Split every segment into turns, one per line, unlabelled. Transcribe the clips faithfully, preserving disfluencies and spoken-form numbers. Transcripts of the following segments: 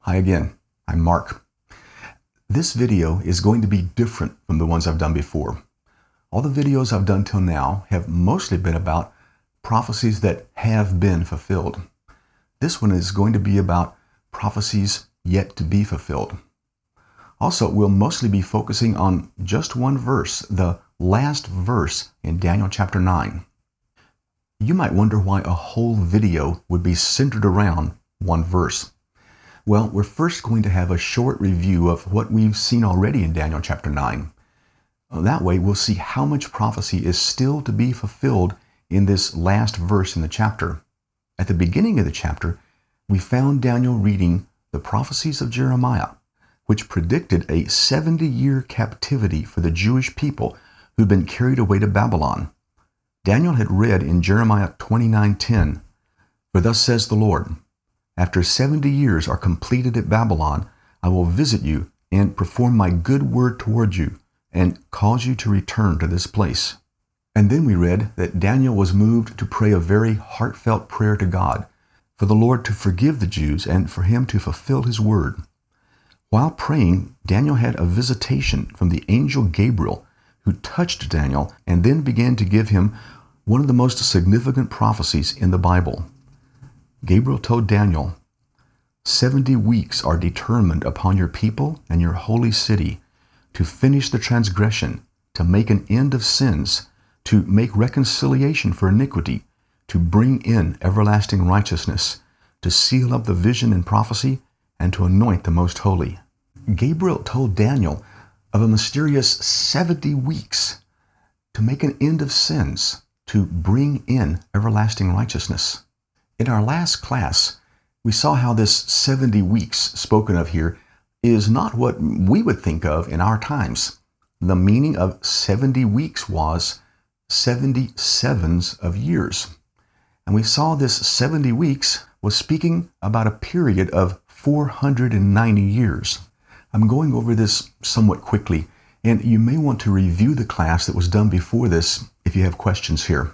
Hi again, I'm Mark. This video is going to be different from the ones I've done before. All the videos I've done till now have mostly been about prophecies that have been fulfilled. This one is going to be about prophecies yet to be fulfilled. Also, we'll mostly be focusing on just one verse, the last verse in Daniel chapter nine. You might wonder why a whole video would be centered around one verse. Well, we're first going to have a short review of what we've seen already in Daniel chapter nine. That way, we'll see how much prophecy is still to be fulfilled in this last verse in the chapter. At the beginning of the chapter, we found Daniel reading the prophecies of Jeremiah, which predicted a seventy-year captivity for the Jewish people who'd been carried away to Babylon. Daniel had read in Jeremiah twenty-nine ten, "For thus says the Lord, after seventy years are completed at Babylon, I will visit you and perform my good word toward you and cause you to return to this place." And then we read that Daniel was moved to pray a very heartfelt prayer to God for the Lord to forgive the Jews and for him to fulfill his word. While praying, Daniel had a visitation from the angel Gabriel, who touched Daniel and then began to give him one of the most significant prophecies in the Bible. Gabriel told Daniel, "Seventy weeks are determined upon your people and your holy city to finish the transgression, to make an end of sins, to make reconciliation for iniquity, to bring in everlasting righteousness, to seal up the vision and prophecy, and to anoint the most holy." Gabriel told Daniel of a mysterious seventy weeks to make an end of sins, to bring in everlasting righteousness. In our last class, we saw how this seventy weeks spoken of here is not what we would think of in our times. The meaning of seventy weeks was seventy sevens of years. And we saw this seventy weeks was speaking about a period of four hundred ninety years. I'm going over this somewhat quickly, and you may want to review the class that was done before this if you have questions here.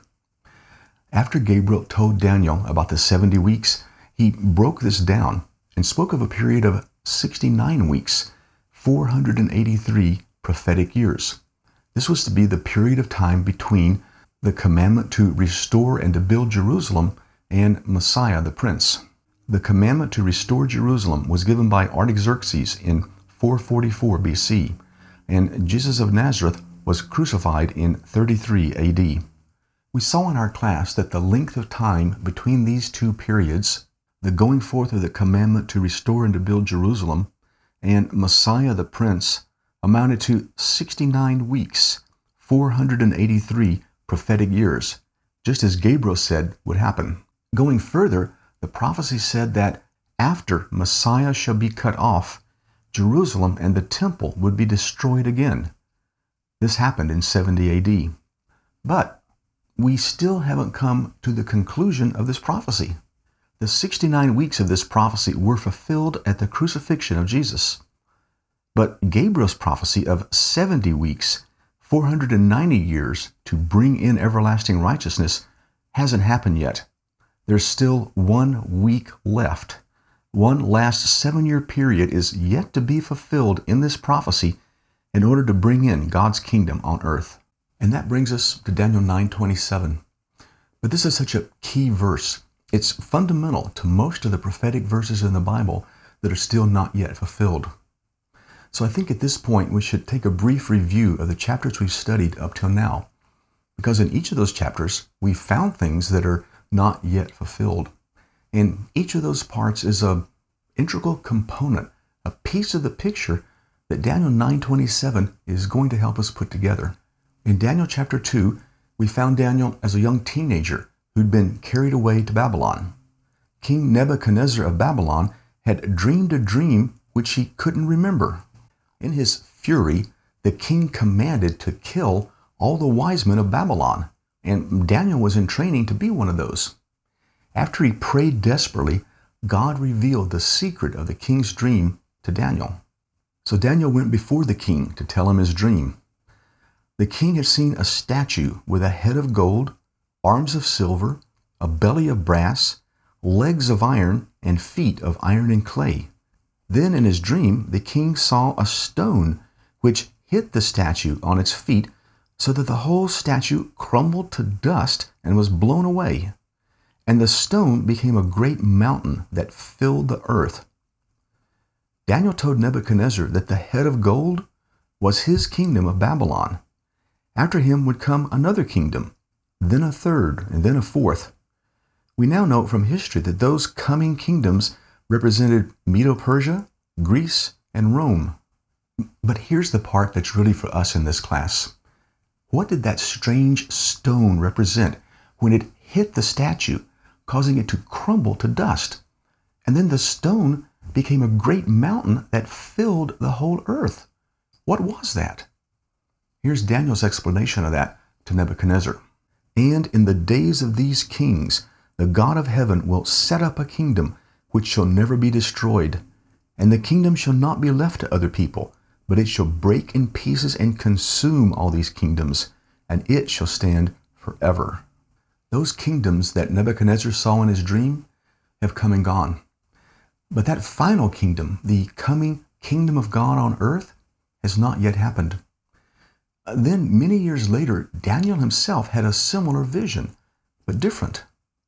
After Gabriel told Daniel about the seventy weeks, he broke this down and spoke of a period of sixty-nine weeks, four hundred eighty-three prophetic years. This was to be the period of time between the commandment to restore and to build Jerusalem and Messiah the Prince. The commandment to restore Jerusalem was given by Artaxerxes in four forty-four B C, and Jesus of Nazareth was crucified in thirty-three A D. We saw in our class that the length of time between these two periods, the going forth of the commandment to restore and to build Jerusalem, and Messiah the Prince, amounted to sixty-nine weeks, four hundred eighty-three prophetic years, just as Gabriel said would happen. Going further, the prophecy said that after Messiah shall be cut off, Jerusalem and the temple would be destroyed again. This happened in seventy A D. But we still haven't come to the conclusion of this prophecy. The sixty-nine weeks of this prophecy were fulfilled at the crucifixion of Jesus. But Gabriel's prophecy of seventy weeks, four hundred ninety years to bring in everlasting righteousness hasn't happened yet. There's still one week left. One last seven-year period is yet to be fulfilled in this prophecy in order to bring in God's kingdom on earth. And that brings us to Daniel nine twenty-seven. But this is such a key verse. It's fundamental to most of the prophetic verses in the Bible that are still not yet fulfilled. So I think at this point we should take a brief review of the chapters we've studied up till now, because in each of those chapters we found things that are not yet fulfilled. And each of those parts is an integral component, a piece of the picture that Daniel nine twenty-seven is going to help us put together. In Daniel chapter two, we found Daniel as a young teenager who'd been carried away to Babylon. King Nebuchadnezzar of Babylon had dreamed a dream which he couldn't remember. In his fury, the king commanded to kill all the wise men of Babylon, and Daniel was in training to be one of those. After he prayed desperately, God revealed the secret of the king's dream to Daniel. So Daniel went before the king to tell him his dream. The king had seen a statue with a head of gold, arms of silver, a belly of brass, legs of iron, and feet of iron and clay. Then in his dream, the king saw a stone which hit the statue on its feet, so that the whole statue crumbled to dust and was blown away. And the stone became a great mountain that filled the earth. Daniel told Nebuchadnezzar that the head of gold was his kingdom of Babylon. After him would come another kingdom, then a third, and then a fourth. We now know from history that those coming kingdoms represented Medo-Persia, Greece, and Rome. But here's the part that's really for us in this class. What did that strange stone represent when it hit the statue, causing it to crumble to dust? And then the stone became a great mountain that filled the whole earth. What was that? Here's Daniel's explanation of that to Nebuchadnezzar. And in the days of these kings, the God of heaven will set up a kingdom which shall never be destroyed. And the kingdom shall not be left to other people, but it shall break in pieces and consume all these kingdoms, and it shall stand forever. Those kingdoms that Nebuchadnezzar saw in his dream have come and gone. But that final kingdom, the coming kingdom of God on earth, has not yet happened. Then, many years later, Daniel himself had a similar vision, but different.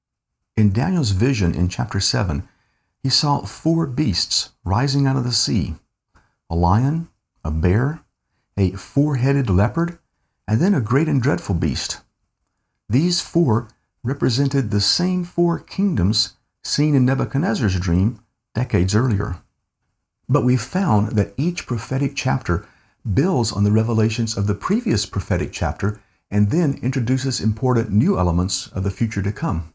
In Daniel's vision in chapter seven, he saw four beasts rising out of the sea: a lion, a bear, a four-headed leopard, and then a great and dreadful beast. These four represented the same four kingdoms seen in Nebuchadnezzar's dream decades earlier. But we found that each prophetic chapter builds on the revelations of the previous prophetic chapter and then introduces important new elements of the future to come.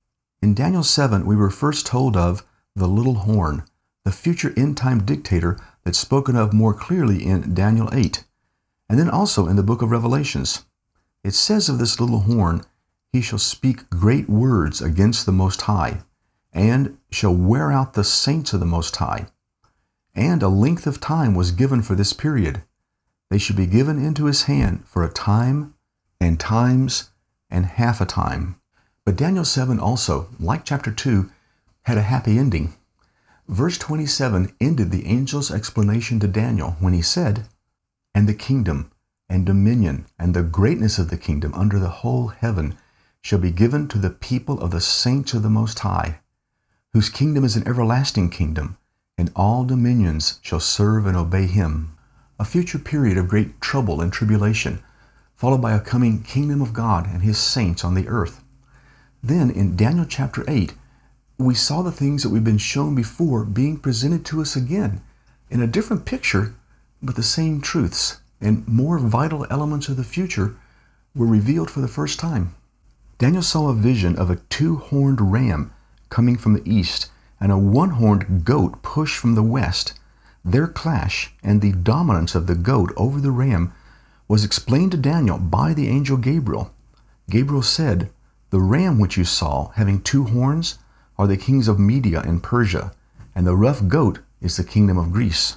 In Daniel seven, we were first told of the little horn, the future end-time dictator that's spoken of more clearly in Daniel eight, and then also in the book of Revelations. It says of this little horn, "He shall speak great words against the Most High, and shall wear out the saints of the Most High." And a length of time was given for this period. They should be given into his hand for a time, and times, and half a time. But Daniel seven also, like chapter two, had a happy ending. Verse twenty-seven ended the angel's explanation to Daniel when he said, "And the kingdom, and dominion, and the greatness of the kingdom under the whole heaven shall be given to the people of the saints of the Most High, whose kingdom is an everlasting kingdom, and all dominions shall serve and obey him." A future period of great trouble and tribulation, followed by a coming kingdom of God and his saints on the earth. Then in Daniel chapter eight, we saw the things that we've been shown before being presented to us again in a different picture, but the same truths and more vital elements of the future were revealed for the first time. Daniel saw a vision of a two-horned ram coming from the east and a one-horned goat pushed from the west. Their clash and the dominance of the goat over the ram was explained to Daniel by the angel Gabriel. Gabriel said, "The ram which you saw having two horns are the kings of Media and Persia, and the rough goat is the kingdom of Greece."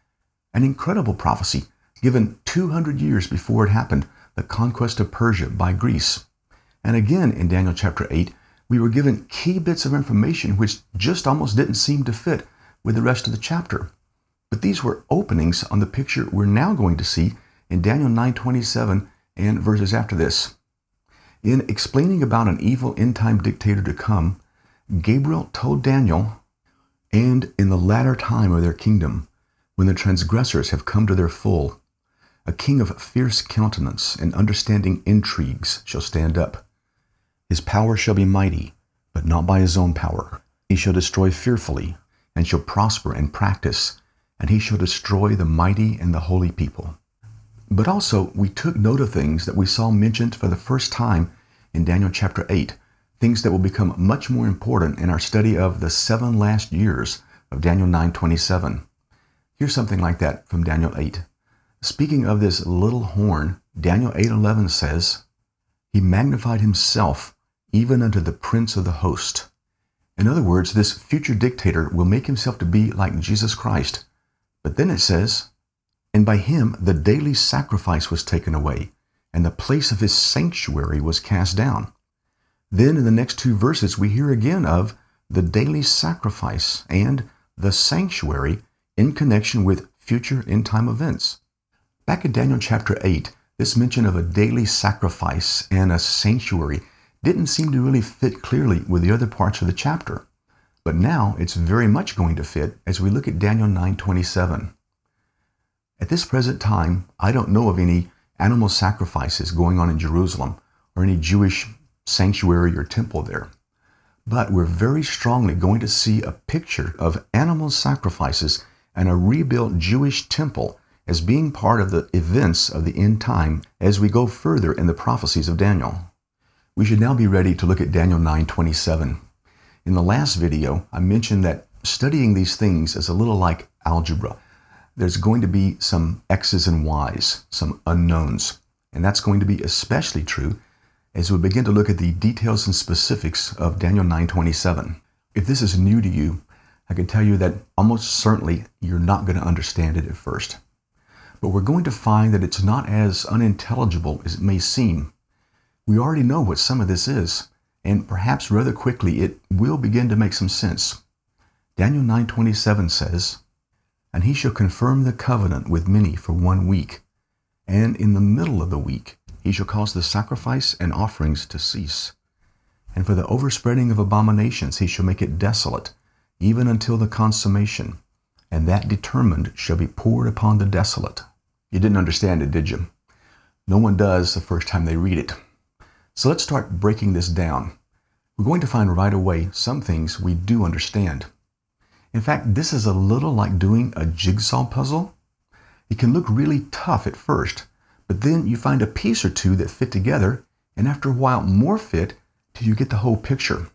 An incredible prophecy given two hundred years before it happened, the conquest of Persia by Greece. And again in Daniel chapter eight, we were given key bits of information which just almost didn't seem to fit with the rest of the chapter. But these were openings on the picture we're now going to see in Daniel nine twenty-seven and verses after this. In explaining about an evil end-time dictator to come, Gabriel told Daniel, "And in the latter time of their kingdom, when the transgressors have come to their full, a king of fierce countenance and understanding intrigues shall stand up. His power shall be mighty, but not by his own power. He shall destroy fearfully, and shall prosper and practice, and he shall destroy the mighty and the holy people." But also, we took note of things that we saw mentioned for the first time in Daniel chapter eight, things that will become much more important in our study of the seven last years of Daniel nine twenty-seven. Here's something like that from Daniel eight. Speaking of this little horn, Daniel eight eleven says, "He magnified himself even unto the prince of the host." In other words, this future dictator will make himself to be like Jesus Christ. But then it says, "And by him the daily sacrifice was taken away, and the place of his sanctuary was cast down." Then in the next two verses we hear again of the daily sacrifice and the sanctuary in connection with future end-time events. Back in Daniel chapter eight, this mention of a daily sacrifice and a sanctuary didn't seem to really fit clearly with the other parts of the chapter. But now it's very much going to fit as we look at Daniel nine twenty-seven. At this present time, I don't know of any animal sacrifices going on in Jerusalem or any Jewish sanctuary or temple there. But we're very strongly going to see a picture of animal sacrifices and a rebuilt Jewish temple as being part of the events of the end time as we go further in the prophecies of Daniel. We should now be ready to look at Daniel nine twenty-seven. In the last video, I mentioned that studying these things is a little like algebra. There's going to be some X's and Y's, some unknowns, and that's going to be especially true as we begin to look at the details and specifics of Daniel nine twenty-seven. If this is new to you, I can tell you that almost certainly you're not going to understand it at first. But we're going to find that it's not as unintelligible as it may seem. We already know what some of this is, and perhaps rather quickly it will begin to make some sense. Daniel nine twenty-seven says, "And he shall confirm the covenant with many for one week, and in the middle of the week he shall cause the sacrifice and offerings to cease. And for the overspreading of abominations he shall make it desolate, even until the consummation, and that determined shall be poured upon the desolate." You didn't understand it, did you? No one does the first time they read it. So let's start breaking this down. We're going to find right away some things we do understand. In fact, this is a little like doing a jigsaw puzzle. It can look really tough at first, but then you find a piece or two that fit together, and after a while more fit till you get the whole picture.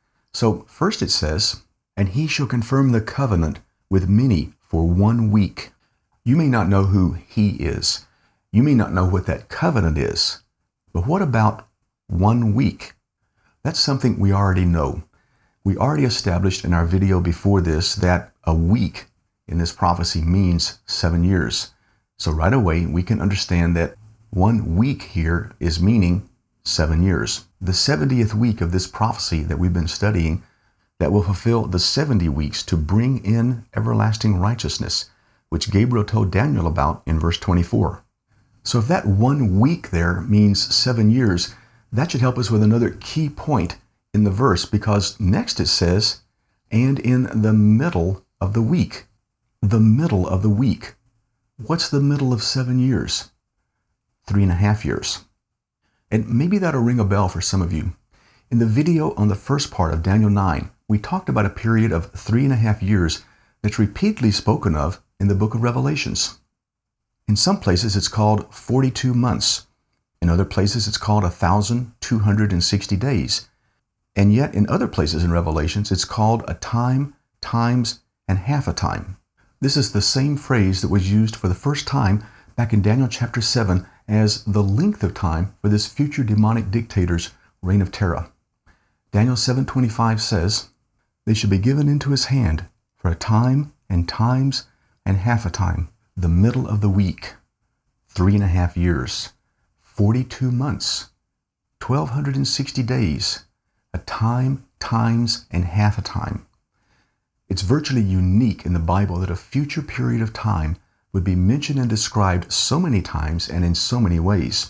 So first it says, "And he shall confirm the covenant with many for one week." You may not know who he is. You may not know what that covenant is. But what about one week? That's something we already know. We already established in our video before this that a week in this prophecy means seven years. So right away we can understand that one week here is meaning seven years. The seventieth week of this prophecy that we've been studying that will fulfill the seventy weeks to bring in everlasting righteousness, which Gabriel told Daniel about in verse twenty-four. So if that one week there means seven years, that should help us with another key point in the verse, because next it says, "and in the middle of the week." The middle of the week. What's the middle of seven years? Three and a half years. And maybe that'll ring a bell for some of you. In the video on the first part of Daniel nine, we talked about a period of three and a half years that's repeatedly spoken of in the book of Revelations. In some places it's called forty-two months. In other places it's called one thousand two hundred sixty days. And yet in other places in Revelations it's called a time, times, and half a time. This is the same phrase that was used for the first time back in Daniel chapter seven as the length of time for this future demonic dictator's reign of terror. Daniel seven twenty-five says, "They shall be given into his hand for a time and times and half a time, the middle of the week, three and a half years, forty-two months, twelve hundred sixty days, a time, times, and half a time." It's virtually unique in the Bible that a future period of time would be mentioned and described so many times and in so many ways.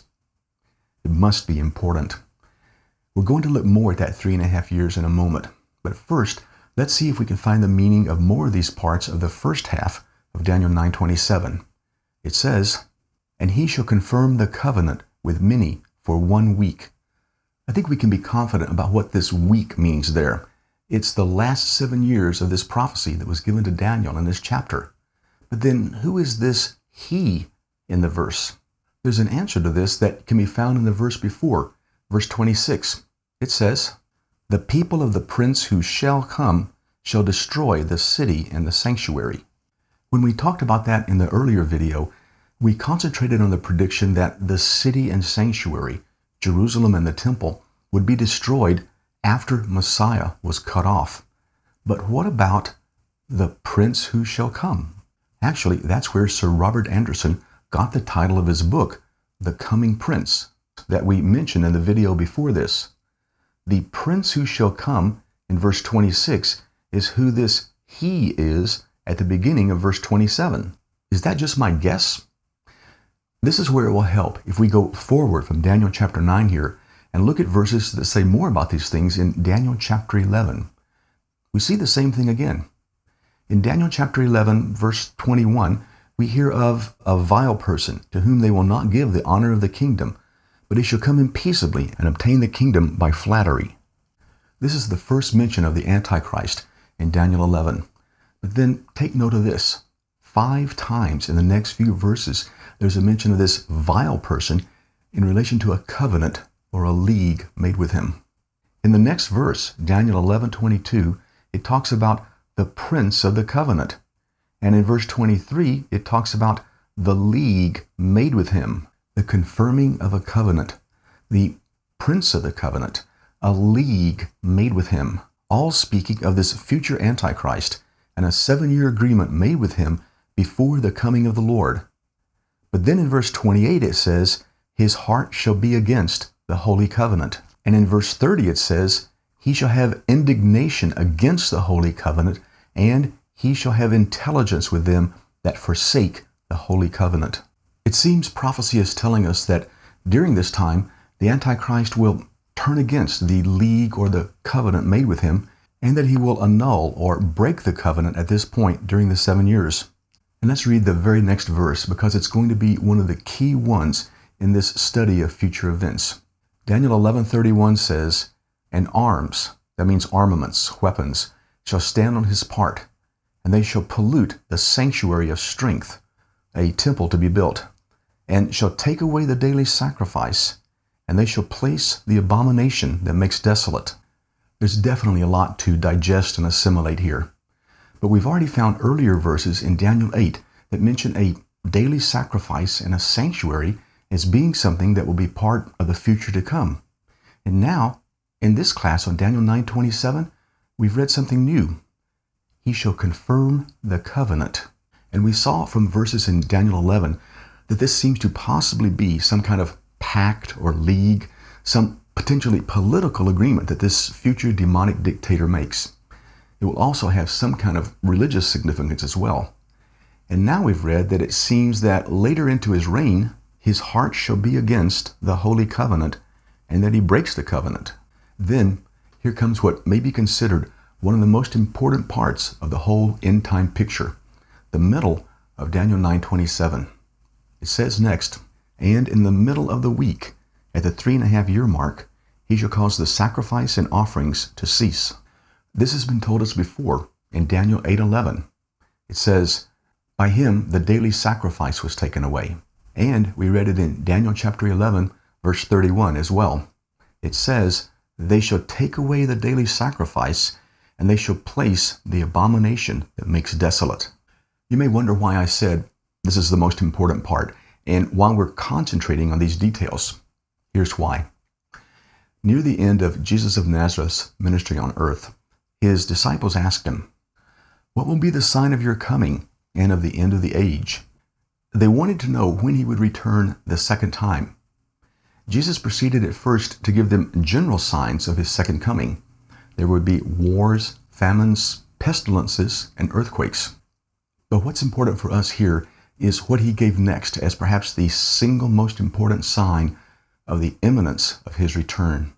It must be important. We're going to look more at that three and a half years in a moment. But first, let's see if we can find the meaning of more of these parts of the first half of Daniel nine twenty-seven. It says, "And he shall confirm the covenant with many for one week." I think we can be confident about what this week means there. It's the last seven years of this prophecy that was given to Daniel in this chapter. But then who is this he in the verse? There's an answer to this that can be found in the verse before, verse twenty-six. It says, "The people of the prince who shall come shall destroy the city and the sanctuary." When we talked about that in the earlier video, we concentrated on the prediction that the city and sanctuary, Jerusalem and the temple, would be destroyed after Messiah was cut off. But what about the prince who shall come? Actually, that's where Sir Robert Anderson got the title of his book, The Coming Prince, that we mentioned in the video before this. The prince who shall come in verse twenty-six is who this he is at the beginning of verse twenty-seven. Is that just my guess? This is where it will help if we go forward from Daniel chapter nine here and look at verses that say more about these things in Daniel chapter eleven. We see the same thing again. In Daniel chapter eleven, verse twenty-one, we hear of a vile person to whom they will not give the honor of the kingdom, but he shall come in peaceably and obtain the kingdom by flattery. This is the first mention of the Antichrist in Daniel eleven. But then take note of this. Five times in the next few verses, there's a mention of this vile person in relation to a covenant or a league made with him. In the next verse, Daniel eleven twenty-two, it talks about the prince of the covenant. And in verse twenty-three, it talks about the league made with him, the confirming of a covenant, the prince of the covenant, a league made with him, all speaking of this future Antichrist and a seven-year agreement made with him before the coming of the Lord. But then in verse twenty-eight it says, his heart shall be against the holy covenant. And in verse thirty it says, he shall have indignation against the holy covenant, and he shall have intelligence with them that forsake the holy covenant. It seems prophecy is telling us that during this time, the Antichrist will turn against the league or the covenant made with him, and that he will annul or break the covenant at this point during the seven years. And let's read the very next verse, because it's going to be one of the key ones in this study of future events. Daniel eleven thirty-one says, and arms, that means armaments, weapons, shall stand on his part, and they shall pollute the sanctuary of strength, a temple to be built, and shall take away the daily sacrifice, and they shall place the abomination that makes desolate. There's definitely a lot to digest and assimilate here. But we've already found earlier verses in Daniel eight that mention a daily sacrifice and a sanctuary as being something that will be part of the future to come. And now, in this class on Daniel nine twenty-seven, we've read something new. He shall confirm the covenant. And we saw from verses in Daniel eleven that this seems to possibly be some kind of pact or league, some potentially political agreement that this future demonic dictator makes. It will also have some kind of religious significance as well. And now we've read that it seems that later into his reign, his heart shall be against the holy covenant, and that he breaks the covenant. Then, here comes what may be considered one of the most important parts of the whole end time picture, the middle of Daniel nine twenty-seven. It says next, and in the middle of the week, at the three and a half year mark, he shall cause the sacrifice and offerings to cease. This has been told us before in Daniel eight eleven. It says, by him the daily sacrifice was taken away. And we read it in Daniel chapter eleven, verse thirty-one as well. It says, they shall take away the daily sacrifice, and they shall place the abomination that makes desolate. You may wonder why I said this is the most important part, and why we're concentrating on these details. Here's why. Near the end of Jesus of Nazareth's ministry on earth, his disciples asked him, what will be the sign of your coming and of the end of the age? They wanted to know when he would return the second time. Jesus proceeded at first to give them general signs of his second coming. There would be wars, famines, pestilences, and earthquakes. But what's important for us here is what he gave next as perhaps the single most important sign of the imminence of his return.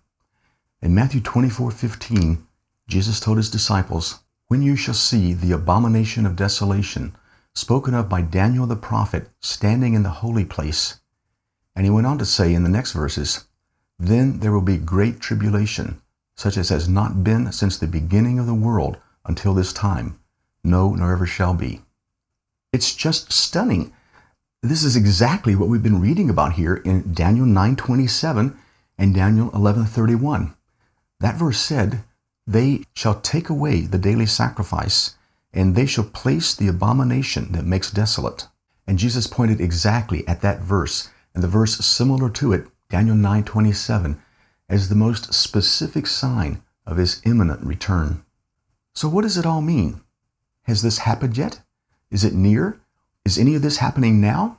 In Matthew twenty-four fifteen, Jesus told his disciples, when you shall see the abomination of desolation, spoken of by Daniel the prophet, standing in the holy place. And he went on to say in the next verses, then there will be great tribulation, such as has not been since the beginning of the world until this time, no, nor ever shall be. It's just stunning. This is exactly what we've been reading about here in Daniel nine twenty-seven and Daniel eleven thirty-one. That verse said, they shall take away the daily sacrifice, and they shall place the abomination that makes desolate. And Jesus pointed exactly at that verse, and the verse similar to it, Daniel nine twenty-seven, as the most specific sign of his imminent return. So what does it all mean? Has this happened yet? Is it near? Is any of this happening now?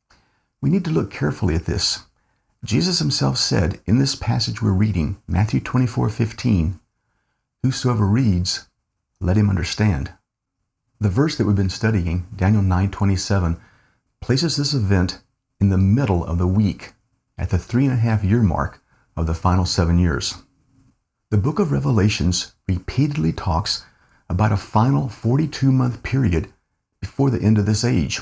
We need to look carefully at this. Jesus himself said in this passage we're reading, Matthew twenty-four fifteen, whosoever reads, let him understand. The verse that we've been studying, Daniel nine twenty-seven, places this event in the middle of the week, at the three and a half year mark of the final seven years. The book of Revelations repeatedly talks about a final forty-two month period before the end of this age.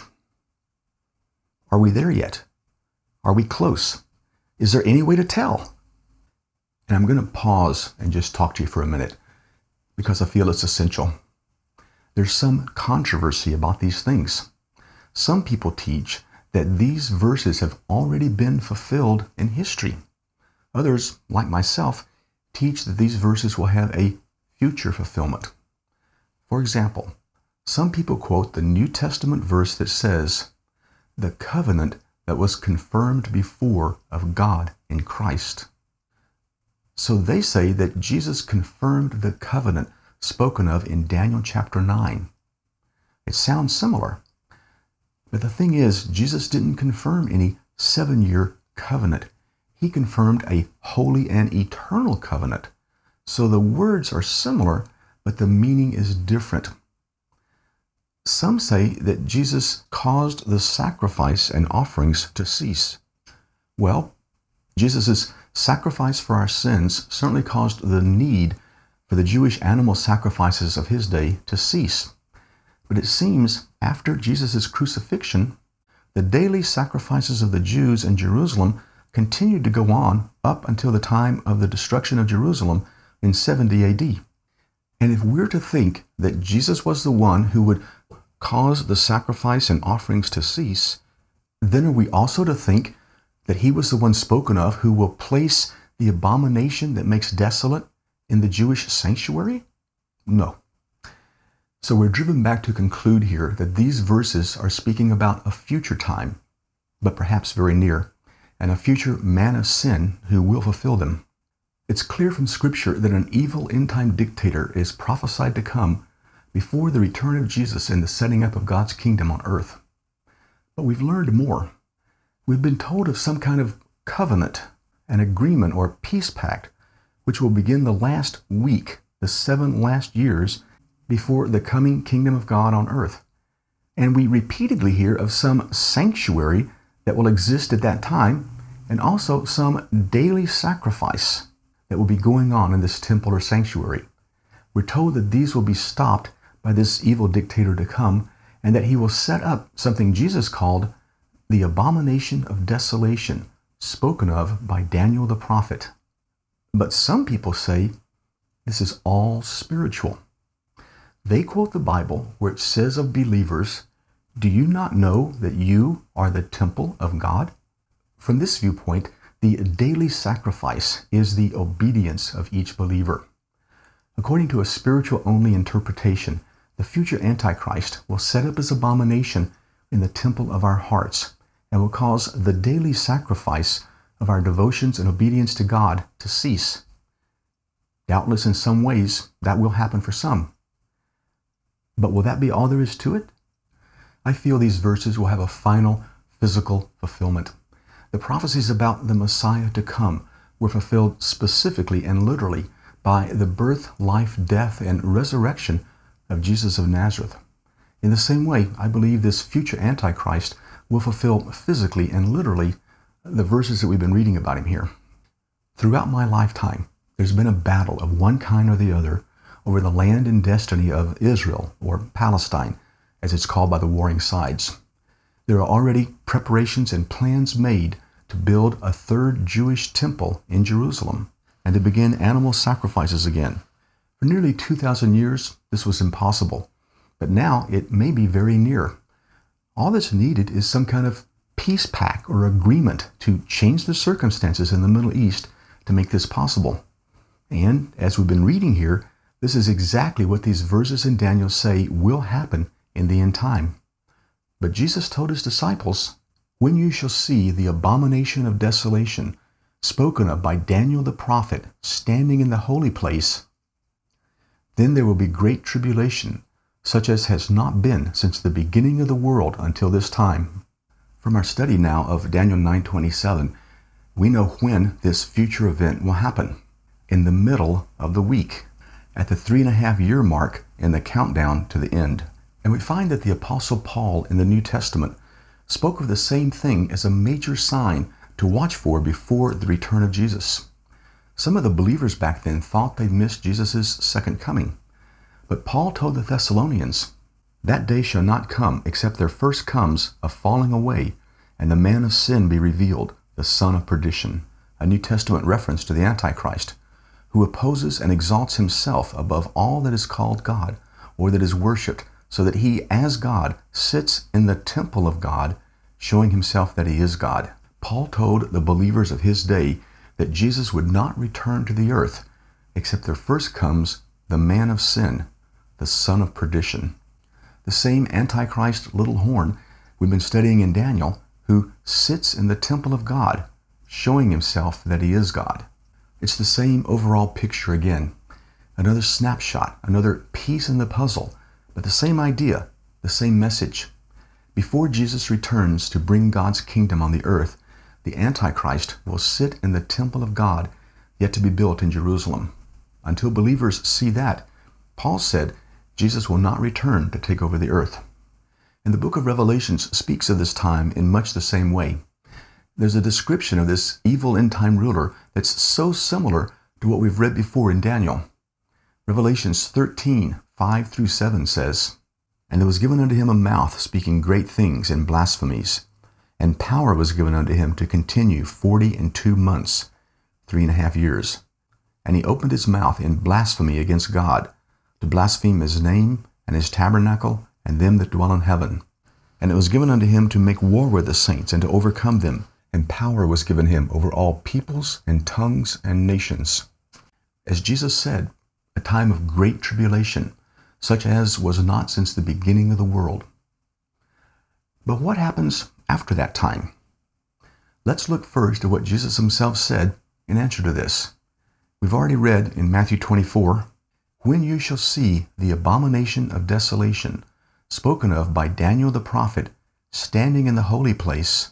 Are we there yet? Are we close? Is there any way to tell? And I'm going to pause and just talk to you for a minute because I feel it's essential. There's some controversy about these things. Some people teach that these verses have already been fulfilled in history. Others, like myself, teach that these verses will have a future fulfillment. For example, some people quote the New Testament verse that says, "The covenant that was confirmed before of God in Christ." So they say that Jesus confirmed the covenant spoken of in Daniel chapter nine. It sounds similar. But the thing is, Jesus didn't confirm any seven-year covenant. He confirmed a holy and eternal covenant. So the words are similar, but the meaning is different. Some say that Jesus caused the sacrifice and offerings to cease. Well, Jesus' sacrifice for our sins certainly caused the need for the Jewish animal sacrifices of his day to cease. But it seems after Jesus' crucifixion, the daily sacrifices of the Jews in Jerusalem continued to go on up until the time of the destruction of Jerusalem in seventy A D. And if we're to think that Jesus was the one who would cause the sacrifice and offerings to cease, then are we also to think that he was the one spoken of who will place the abomination that makes desolate in the Jewish sanctuary? No. So we're driven back to conclude here that these verses are speaking about a future time, but perhaps very near, and a future man of sin who will fulfill them. It's clear from Scripture that an evil end-time dictator is prophesied to come before the return of Jesus and the setting up of God's kingdom on earth. But we've learned more. We've been told of some kind of covenant, an agreement or peace pact, which will begin the last week, the seven last years, before the coming kingdom of God on earth. And we repeatedly hear of some sanctuary that will exist at that time, and also some daily sacrifice that will be going on in this temple or sanctuary. We're told that these will be stopped by this evil dictator to come, and that he will set up something Jesus called the abomination of desolation, spoken of by Daniel the prophet. But some people say this is all spiritual. They quote the Bible where it says of believers, "Do you not know that you are the temple of God?" From this viewpoint, the daily sacrifice is the obedience of each believer. According to a spiritual-only interpretation, the future Antichrist will set up his abomination in the temple of our hearts and will cause the daily sacrifice of our devotions and obedience to God to cease. Doubtless in some ways that will happen for some. But will that be all there is to it? I feel these verses will have a final physical fulfillment. The prophecies about the Messiah to come were fulfilled specifically and literally by the birth, life, death, and resurrection of Jesus of Nazareth. In the same way, I believe this future Antichrist will fulfill physically and literally the verses that we've been reading about him here. Throughout my lifetime, there's been a battle of one kind or the other over the land and destiny of Israel, or Palestine, as it's called by the warring sides. There are already preparations and plans made to build a third Jewish temple in Jerusalem and to begin animal sacrifices again. For nearly two thousand years, this was impossible, but now it may be very near. All that's needed is some kind of peace pact or agreement to change the circumstances in the Middle East to make this possible. And as we've been reading here, this is exactly what these verses in Daniel say will happen in the end time. But Jesus told his disciples, "When you shall see the abomination of desolation spoken of by Daniel the prophet standing in the holy place, then there will be great tribulation, such as has not been since the beginning of the world until this time." From our study now of Daniel nine twenty-seven, we know when this future event will happen. In the middle of the week, at the three and a half year mark in the countdown to the end. And we find that the Apostle Paul in the New Testament spoke of the same thing as a major sign to watch for before the return of Jesus. Some of the believers back then thought they missed Jesus' second coming. But Paul told the Thessalonians, "That day shall not come except there first comes a falling away, and the man of sin be revealed, the son of perdition," a New Testament reference to the Antichrist, who opposes and exalts himself above all that is called God or that is worshipped, so that he, as God, sits in the temple of God, showing himself that he is God. Paul told the believers of his day that Jesus would not return to the earth except there first comes the man of sin, the son of perdition. The same Antichrist little horn we've been studying in Daniel, who sits in the temple of God, showing himself that he is God. It's the same overall picture again. Another snapshot, another piece in the puzzle, but the same idea, the same message. Before Jesus returns to bring God's kingdom on the earth, the Antichrist will sit in the temple of God, yet to be built in Jerusalem. Until believers see that, Paul said Jesus will not return to take over the earth. And the book of Revelations speaks of this time in much the same way. There's a description of this evil end-time ruler that's so similar to what we've read before in Daniel. Revelations thirteen, five through seven says, "And there was given unto him a mouth speaking great things and blasphemies, and power was given unto him to continue forty and two months, three and a half years. And he opened his mouth in blasphemy against God, to blaspheme his name and his tabernacle and them that dwell in heaven. And it was given unto him to make war with the saints and to overcome them, and power was given him over all peoples and tongues and nations." As Jesus said, a time of great tribulation, such as was not since the beginning of the world. But what happens after that time? Let's look first at what Jesus himself said in answer to this. We've already read in Matthew twenty-four, "When you shall see the abomination of desolation, spoken of by Daniel the prophet, standing in the holy place,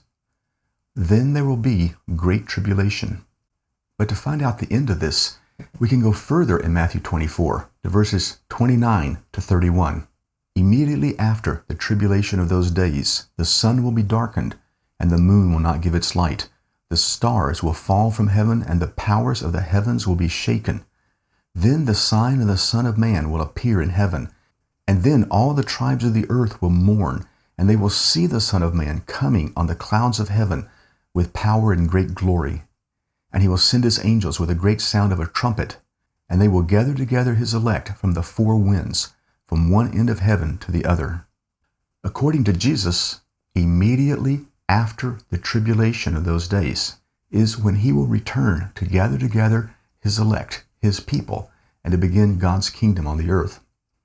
then there will be great tribulation." But to find out the end of this, we can go further in Matthew twenty-four, to verses twenty-nine to thirty-one. "Immediately after the tribulation of those days, the sun will be darkened, and the moon will not give its light. The stars will fall from heaven, and the powers of the heavens will be shaken. Then the sign of the Son of Man will appear in heaven, and then all the tribes of the earth will mourn, and they will see the Son of Man coming on the clouds of heaven with power and great glory. And he will send his angels with a great sound of a trumpet, and they will gather together his elect from the four winds, from one end of heaven to the other." According to Jesus, immediately after the tribulation of those days is when he will return to gather together his elect, his people, and to begin God's kingdom on the earth.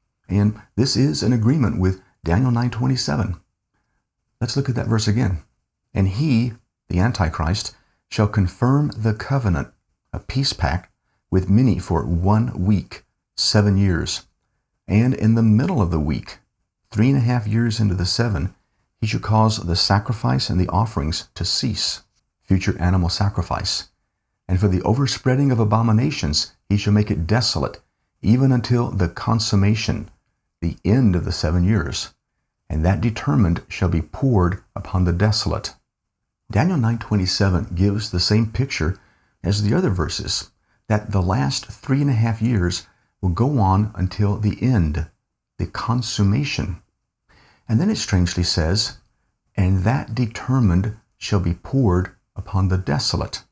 And this is an agreement with Daniel nine twenty-seven. Let's look at that verse again. "And he," the Antichrist, "shall confirm the covenant," a peace pact, "with many for one week, seven years. And in the middle of the week, three and a half years into the seven, he shall cause the sacrifice and the offerings to cease," future animal sacrifice. "And for the overspreading of abominations, he shall make it desolate, even until the consummation," the end of the seven years. "And that determined shall be poured upon the desolate." Daniel nine twenty-seven gives the same picture as the other verses, that the last three and a half years will go on until the end, the consummation. And then it strangely says, "And that determined shall be poured upon the desolate."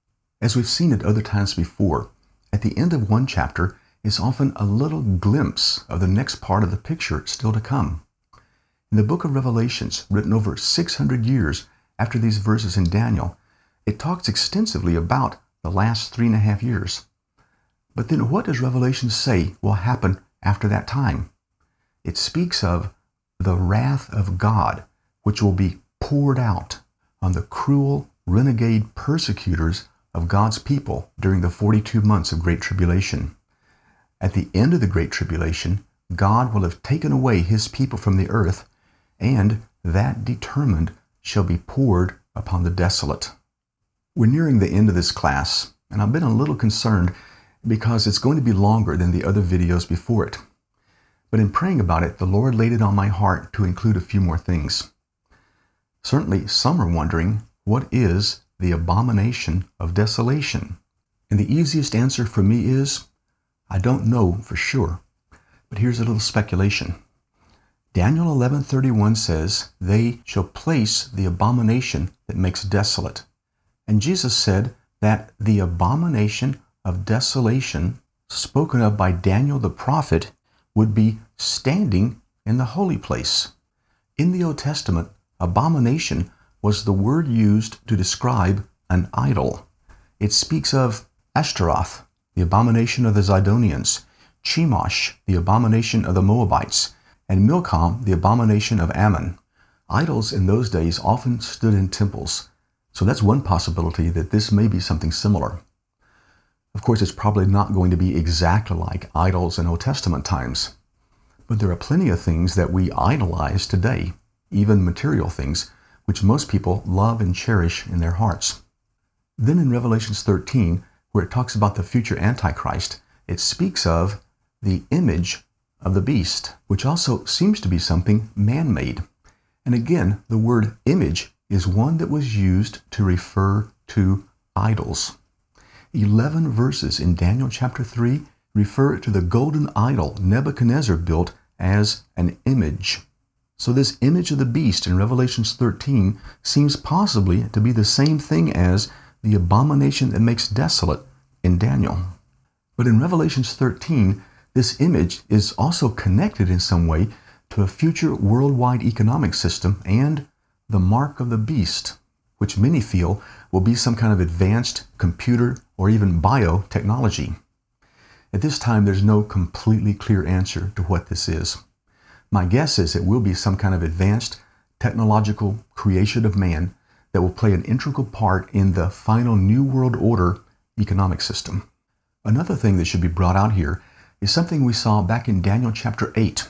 As we've seen at other times before, at the end of one chapter is often a little glimpse of the next part of the picture still to come. In the book of Revelations, written over six hundred years after these verses in Daniel, it talks extensively about the last three and a half years. But then what does Revelation say will happen after that time? It speaks of the wrath of God, which will be poured out on the cruel, renegade persecutors of God's people during the forty-two months of Great Tribulation. At the end of the Great Tribulation, God will have taken away his people from the earth, and that determined shall be poured upon the desolate. We're nearing the end of this class, and I've been a little concerned because it's going to be longer than the other videos before it. But in praying about it, the Lord laid it on my heart to include a few more things. Certainly, some are wondering, what is the abomination of desolation? And the easiest answer for me is, I don't know for sure. But here's a little speculation. Daniel eleven thirty-one says, they shall place the abomination that makes desolate. And Jesus said that the abomination of desolation spoken of by Daniel the prophet would be standing in the holy place. In the Old Testament, abomination was the word used to describe an idol. It speaks of Ashtaroth, the abomination of the Zidonians, Chemosh, the abomination of the Moabites, and Milcom, the abomination of Ammon. Idols in those days often stood in temples, so that's one possibility that this may be something similar. Of course, it's probably not going to be exactly like idols in Old Testament times, but there are plenty of things that we idolize today, even material things, which most people love and cherish in their hearts. Then in Revelation thirteen, where it talks about the future Antichrist, it speaks of the image of the beast, which also seems to be something man-made. And again, the word image is one that was used to refer to idols. Eleven verses in Daniel chapter three refer to the golden idol Nebuchadnezzar built as an image. So this image of the beast in Revelation thirteen seems possibly to be the same thing as the abomination that makes desolate in Daniel. But in Revelation thirteen, this image is also connected in some way to a future worldwide economic system and the mark of the beast, which many feel will be some kind of advanced computer or even biotechnology. At this time, there's no completely clear answer to what this is. My guess is it will be some kind of advanced technological creation of man that will play an integral part in the final New World Order economic system. Another thing that should be brought out here is something we saw back in Daniel chapter eight.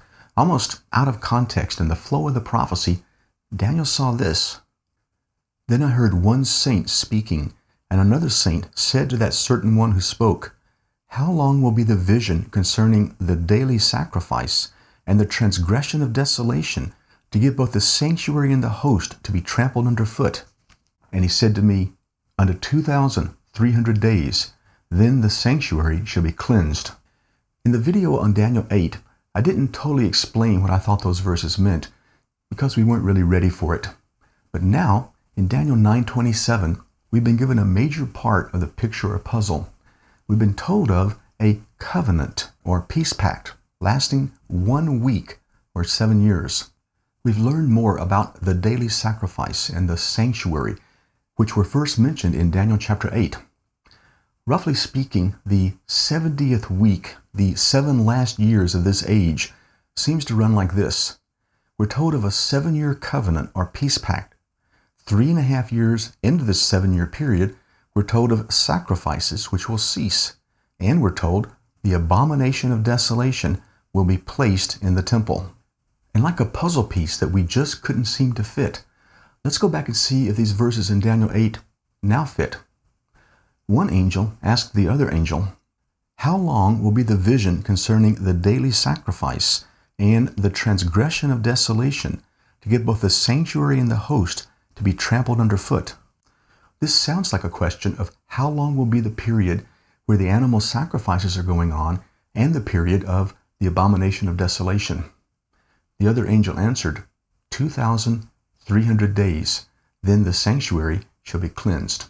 Almost out of context in the flow of the prophecy, Daniel saw this. Then I heard one saint speaking, and another saint said to that certain one who spoke, how long will be the vision concerning the daily sacrifice and the transgression of desolation, to give both the sanctuary and the host to be trampled underfoot? And he said to me, unto two thousand three hundred days, then the sanctuary shall be cleansed. In the video on Daniel eight, I didn't totally explain what I thought those verses meant, because we weren't really ready for it. But now, in Daniel nine twenty-seven, we've been given a major part of the picture or puzzle. We've been told of a covenant or peace pact lasting one week or seven years. We've learned more about the daily sacrifice and the sanctuary, which were first mentioned in Daniel chapter eight. Roughly speaking, the seventieth week, the seven last years of this age, seems to run like this. We're told of a seven-year covenant or peace pact. Three and a half years into this seven-year period, we're told of sacrifices which will cease, and we're told the abomination of desolation will be placed in the temple. And like a puzzle piece that we just couldn't seem to fit, let's go back and see if these verses in Daniel eight now fit. One angel asked the other angel, how long will be the vision concerning the daily sacrifice and the transgression of desolation, to get both the sanctuary and the host to be trampled underfoot? This sounds like a question of how long will be the period where the animal sacrifices are going on and the period of the abomination of desolation. The other angel answered, two thousand three hundred days, then the sanctuary shall be cleansed.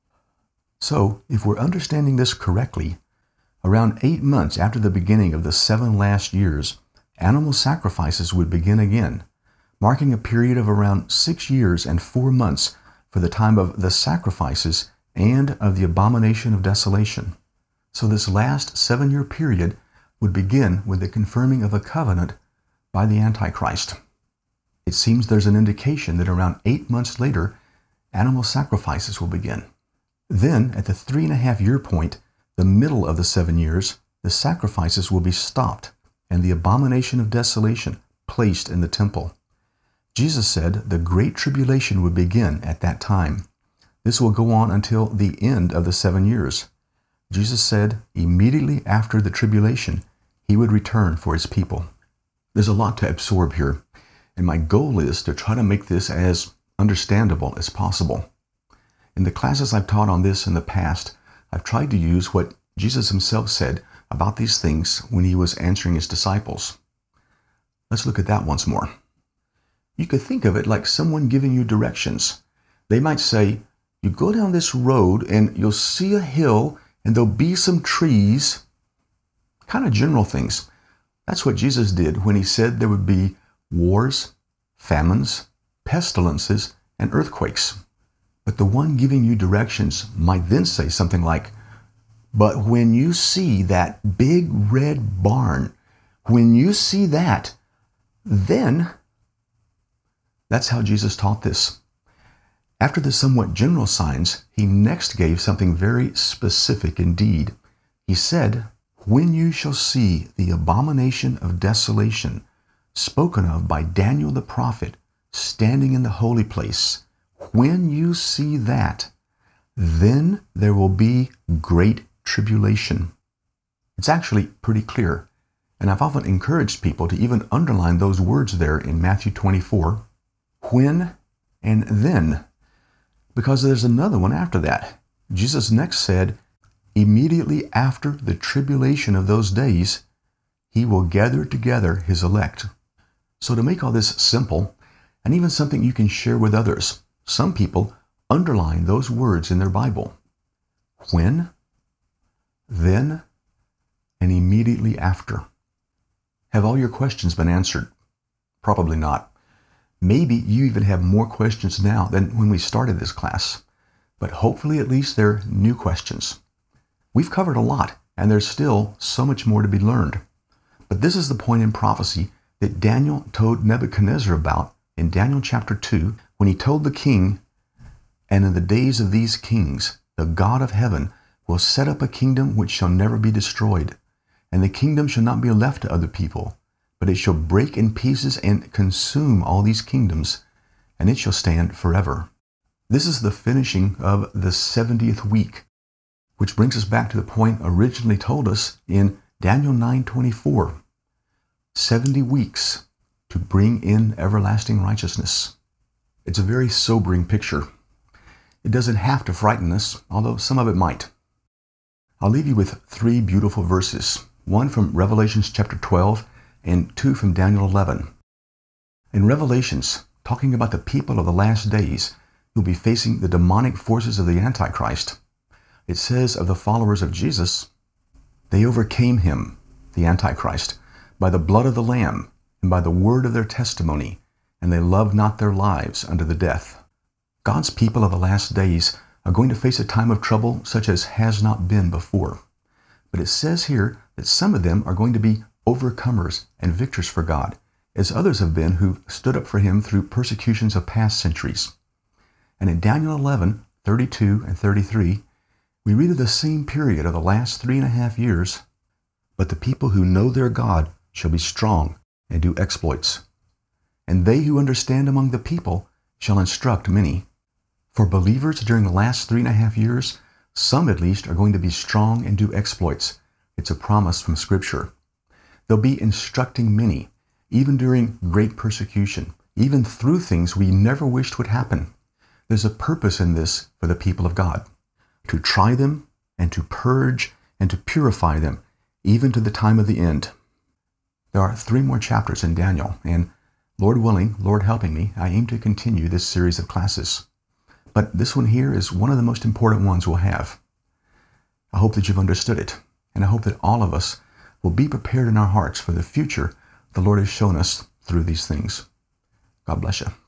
So, if we're understanding this correctly, around eight months after the beginning of the seven last years, animal sacrifices would begin again, marking a period of around six years and four months for the time of the sacrifices and of the abomination of desolation. So this last seven-year period would begin with the confirming of a covenant by the Antichrist. It seems there's an indication that around eight months later, animal sacrifices will begin. Then, at the three and a half year point, the middle of the seven years, the sacrifices will be stopped and the abomination of desolation placed in the temple. Jesus said the Great Tribulation would begin at that time. This will go on until the end of the seven years. Jesus said immediately after the tribulation, he would return for his people. There's a lot to absorb here, and my goal is to try to make this as understandable as possible. In the classes I've taught on this in the past, I've tried to use what Jesus himself said about these things when he was answering his disciples. Let's look at that once more. You could think of it like someone giving you directions. They might say, you go down this road and you'll see a hill and there'll be some trees. Kind of general things. That's what Jesus did when he said there would be wars, famines, pestilences, and earthquakes. But the one giving you directions might then say something like, but when you see that big red barn, when you see that, then... That's how Jesus taught this. After the somewhat general signs, he next gave something very specific indeed. He said, when you shall see the abomination of desolation, spoken of by Daniel the prophet, standing in the holy place, when you see that, then there will be great tribulation. It's actually pretty clear, and I've often encouraged people to even underline those words there in Matthew twenty-four, when and then, because there's another one after that. Jesus next said, immediately after the tribulation of those days, he will gather together his elect. So to make all this simple, and even something you can share with others, some people underline those words in their Bible. When, then, and immediately after. Have all your questions been answered? Probably not. Maybe you even have more questions now than when we started this class, but hopefully at least they're new questions. We've covered a lot, and there's still so much more to be learned. But this is the point in prophecy that Daniel told Nebuchadnezzar about in Daniel chapter two, when he told the king, and in the days of these kings, the God of heaven will set up a kingdom which shall never be destroyed, and the kingdom shall not be left to other people, but it shall break in pieces and consume all these kingdoms, and it shall stand forever. This is the finishing of the seventieth week, which brings us back to the point originally told us in Daniel nine twenty-four. seventy weeks to bring in everlasting righteousness. It's a very sobering picture. It doesn't have to frighten us, although some of it might. I'll leave you with three beautiful verses, one from Revelations chapter twelve, and two from Daniel eleven. In Revelations, talking about the people of the last days who will be facing the demonic forces of the Antichrist, it says of the followers of Jesus, they overcame him, the Antichrist, by the blood of the Lamb and by the word of their testimony, and they loved not their lives unto the death. God's people of the last days are going to face a time of trouble such as has not been before. But it says here that some of them are going to be overcomers and victors for God, as others have been who stood up for him through persecutions of past centuries. And in Daniel eleven, thirty-two and thirty-three, we read of the same period of the last three and a half years. But the people who know their God shall be strong and do exploits. And they who understand among the people shall instruct many. For believers during the last three and a half years, some at least are going to be strong and do exploits. It's a promise from Scripture. They'll be instructing many, even during great persecution, even through things we never wished would happen. There's a purpose in this for the people of God, to try them and to purge and to purify them, even to the time of the end. There are three more chapters in Daniel, and Lord willing, Lord helping me, I aim to continue this series of classes. But this one here is one of the most important ones we'll have. I hope that you've understood it, and I hope that all of us will be prepared in our hearts for the future the Lord has shown us through these things. God bless you.